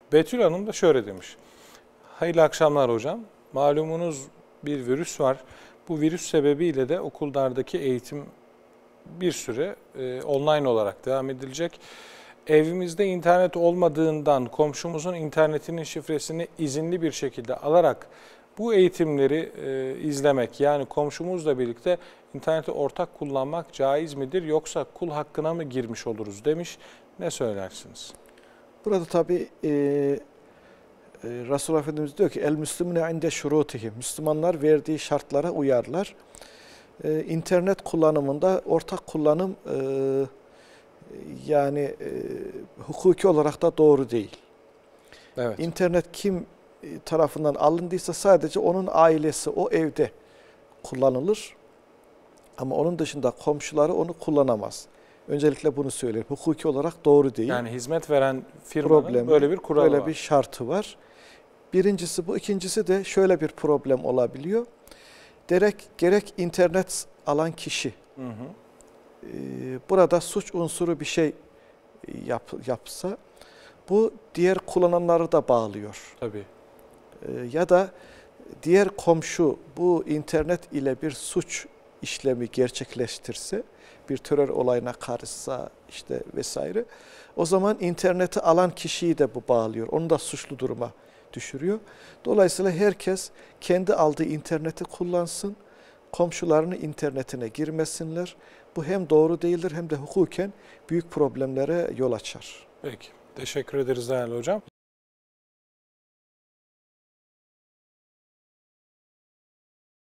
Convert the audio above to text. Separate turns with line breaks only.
Betül Hanım da şöyle demiş. Hayırlı akşamlar hocam. Malumunuz bir virüs var. Bu virüs sebebiyle de okullardaki eğitim bir süre online olarak devam edilecek. Evimizde internet olmadığından komşumuzun internetinin şifresini izinli bir şekilde alarak bu eğitimleri izlemek, yani komşumuzla birlikte interneti ortak kullanmak caiz midir, yoksa kul hakkına mı girmiş oluruz demiş. Ne söylersiniz?
Burada tabii Resulullah Efendimiz diyor ki el müslümüne inde şurutihi. Müslümanlar verdiği şartlara uyarlar. İnternet kullanımında ortak kullanım hukuki olarak da doğru değil.
Evet.
İnternet kim tarafından alındıysa sadece onun ailesi o evde kullanılır. Ama onun dışında komşuları onu kullanamaz. Öncelikle bunu söyleyeyim. Hukuki olarak doğru değil.
Yani hizmet veren firmanın böyle bir kuralı var.
Böyle bir şartı var. Birincisi bu. İkincisi de şöyle bir problem olabiliyor. Gerek internet alan kişi burada suç unsuru bir şey yapsa bu diğer kullananları da bağlıyor.
Tabii.
Ya da diğer komşu bu internet ile bir suç işlemi gerçekleştirse, bir terör olayına karışsa işte vesaire, o zaman interneti alan kişiyi de bu bağlıyor. Onu da suçlu duruma düşürüyor. Dolayısıyla herkes kendi aldığı interneti kullansın, komşularının internetine girmesinler. Bu hem doğru değildir hem de hukuken büyük problemlere yol açar.
Peki. Teşekkür ederiz değerli hocam.